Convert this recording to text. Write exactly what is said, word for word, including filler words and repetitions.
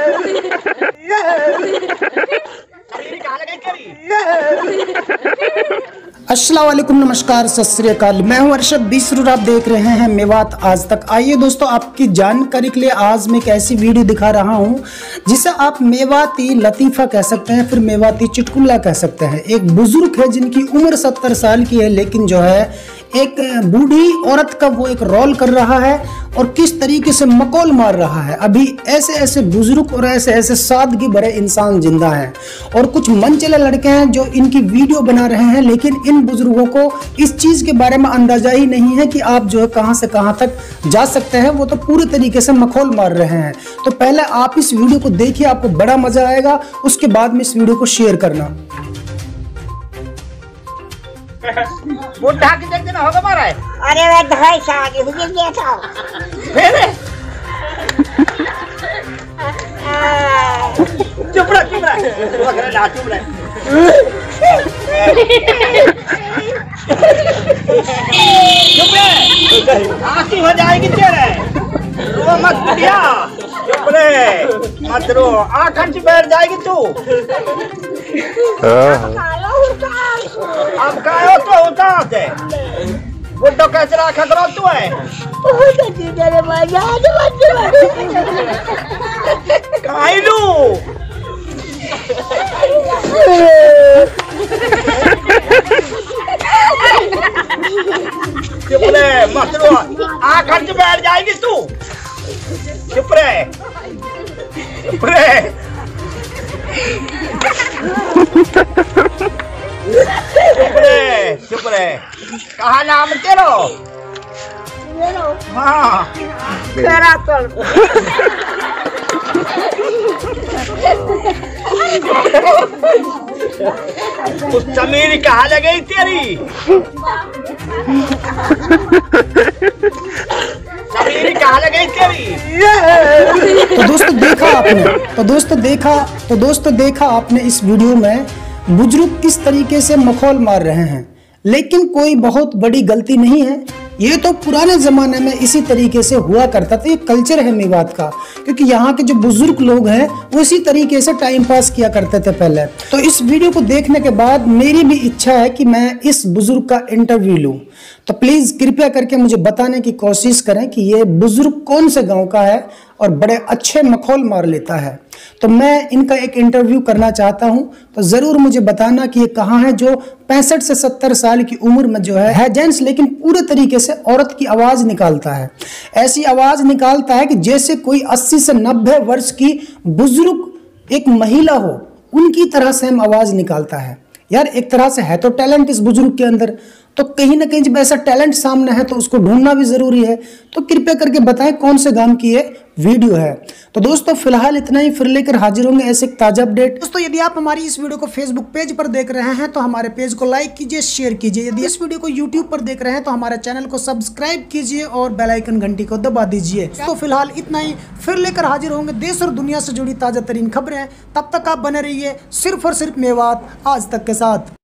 अस्सलाम वालेकुम, नमस्कार, सत श्री अकाल। मैं हूं अर्शद बीसरूर, आप देख रहे हैं मेवात आज तक। आइए दोस्तों, आपकी जानकारी के लिए आज मैं एक ऐसी वीडियो दिखा रहा हूं जिसे आप मेवाती लतीफ़ा कह सकते हैं, फिर मेवाती चुटकुला कह सकते हैं। एक बुजुर्ग है जिनकी उम्र सत्तर साल की है, लेकिन जो है एक बूढ़ी औरत का वो एक रोल कर रहा है और किस तरीके से मकौल मार रहा है। अभी ऐसे ऐसे बुजुर्ग और ऐसे ऐसे सादगी भरे इंसान जिंदा हैं और कुछ मनचले लड़के हैं जो इनकी वीडियो बना रहे हैं, लेकिन इन बुजुर्गों को इस चीज़ के बारे में अंदाजा ही नहीं है कि आप जो है कहां से कहां तक जा सकते हैं। वो तो पूरे तरीके से मखौल मार रहे हैं। तो पहले आप इस वीडियो को देखिए, आपको बड़ा मजा आएगा, उसके बाद में इस वीडियो को शेयर करना। बुढ़ा कितने दिन होगा मारा है? अरे मैं ढाई साल की हुई गया था। फिर चुप रह, चुप रह, ना चुप रह। चुप रह, आंखी हो जाएगी तेरे। रो मत बुढ़िया, चुप रह, मत रो, आँख अंच बैठ जाएगी तू। अब कायो तो होता है बुड्ढो कैसे रखा करो तू है काइलू चुप रहे, मत रो, आँख अंच बैठ जाएगी तू। चुप रहे, चुप रहे। चुप रहे, चुप रहे। कहा नाम तेरो? हाँ तेरा तो उस जमीन कहा लगी तेरी? जमीन कहा लगी तेरी? तो दोस्तों देखा आपने तो दोस्तों देखा तो दोस्तों देखा आपने इस वीडियो में बुजुर्ग किस तरीके से मखौल मार रहे हैं, लेकिन कोई बहुत बड़ी गलती नहीं है। ये तो पुराने ज़माने में इसी तरीके से हुआ करता था। ये कल्चर है मेवात का, क्योंकि यहाँ के जो बुजुर्ग लोग हैं वो इसी तरीके से टाइम पास किया करते थे पहले। तो इस वीडियो को देखने के बाद मेरी भी इच्छा है कि मैं इस बुजुर्ग का इंटरव्यू लूँ। तो प्लीज़ कृपया करके मुझे बताने की कोशिश करें कि ये बुजुर्ग कौन से गाँव का है और बड़े अच्छे मखौल मार लेता है। तो मैं इनका एक इंटरव्यू करना चाहता हूं, तो ज़रूर मुझे बताना कि ये कहाँ है जो पैंसठ से सत्तर साल की उम्र में जो है, है जेंट्स, लेकिन पूरे तरीके से औरत की आवाज़ निकालता है। ऐसी आवाज़ निकालता है कि जैसे कोई अस्सी से नब्बे वर्ष की बुजुर्ग एक महिला हो, उनकी तरह से हम आवाज़ निकालता है। यार एक तरह से है तो टैलेंट इस बुजुर्ग के अंदर, तो कहीं ना कहीं जब ऐसा टैलेंट सामने है तो उसको ढूंढना भी जरूरी है। तो कृपया करके बताएं कौन से गांव की ये वीडियो है। तो दोस्तों फिलहाल इतना ही, फिर लेकर हाजिर होंगे ऐसे एक ताजा अपडेट। दोस्तों यदि आप हमारी इस वीडियो को फेसबुक पेज पर देख रहे हैं तो हमारे पेज को लाइक कीजिए, शेयर कीजिए। यदि इस वीडियो को यूट्यूब पर देख रहे हैं तो हमारे चैनल को सब्सक्राइब कीजिए और बेल आइकन घंटी को दबा दीजिए। तो फिलहाल इतना ही, फिर लेकर हाजिर होंगे देश और दुनिया से जुड़ी ताजा तरीन खबरें। तब तक आप बने रहिए सिर्फ और सिर्फ मेवात आज तक के साथ।